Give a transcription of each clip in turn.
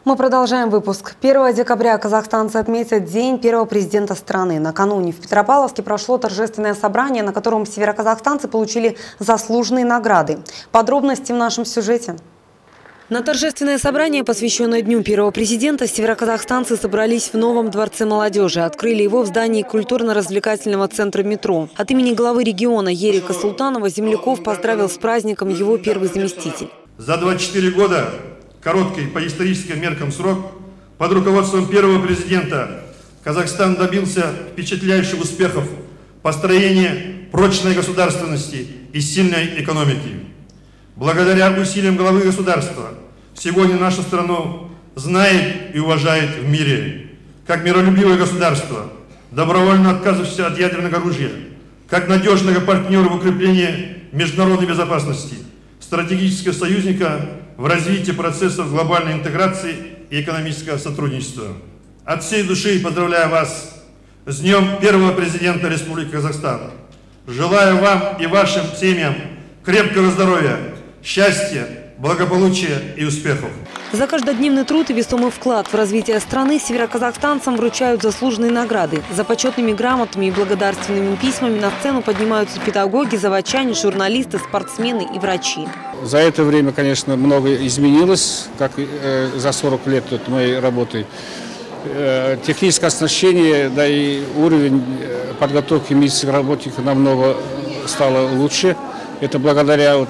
Мы продолжаем выпуск. 1 декабря казахстанцы отметят День первого президента страны. Накануне в Петропавловске прошло торжественное собрание, на котором североказахстанцы получили заслуженные награды. Подробности в нашем сюжете. На торжественное собрание, посвященное Дню первого президента, североказахстанцы собрались в новом Дворце молодежи. Открыли его в здании культурно-развлекательного центра «Метро». От имени главы региона Ерика Султанова земляков поздравил с праздником его первый заместитель. За 24 года, короткий по историческим меркам срок, под руководством первого президента Казахстан добился впечатляющих успехов в построении прочной государственности и сильной экономики. Благодаря усилиям главы государства сегодня нашу страну знает и уважает в мире как миролюбивое государство, добровольно отказывающееся от ядерного оружия, как надежного партнера в укреплении международной безопасности, стратегического союзника в развитии процессов глобальной интеграции и экономического сотрудничества. От всей души поздравляю вас с Днем первого президента Республики Казахстан. Желаю вам и вашим семьям крепкого здоровья, счастья, благополучия и успехов. За каждодневный труд и весомый вклад в развитие страны североказахстанцам вручают заслуженные награды. За почетными грамотами и благодарственными письмами на сцену поднимаются педагоги, заводчане, журналисты, спортсмены и врачи. За это время, конечно, многое изменилось, как за 40 лет моей работы. Техническое оснащение, да и уровень подготовки медицинских работников намного стало лучше. Это благодаря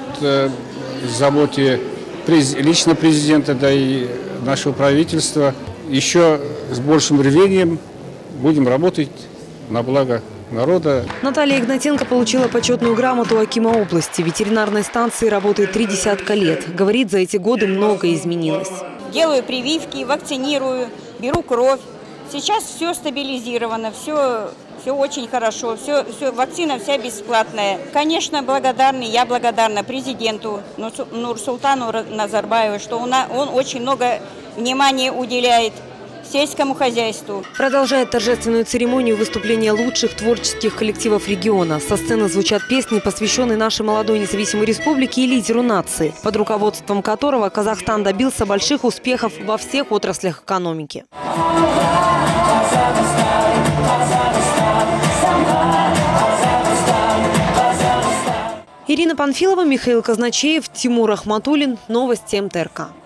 заботе лично президента, да и нашего правительства. Еще с большим рвением будем работать на благо народа. Наталья Игнатенко получила почетную грамоту акима области. В ветеринарной станции работает 3 десятка лет. Говорит, за эти годы многое изменилось. Делаю прививки, вакцинирую, беру кровь. Сейчас все стабилизировано, все очень хорошо, вакцина вся бесплатная. Конечно, я благодарна президенту Нурсултану Назарбаеву, что он очень много внимания уделяет сельскому хозяйству. Продолжает торжественную церемонию выступления лучших творческих коллективов региона. Со сцены звучат песни, посвященные нашей молодой независимой республике и лидеру нации, под руководством которого Казахстан добился больших успехов во всех отраслях экономики. Ирина Панфилова, Михаил Казначеев, Тимур Ахматуллин. Новости МТРК.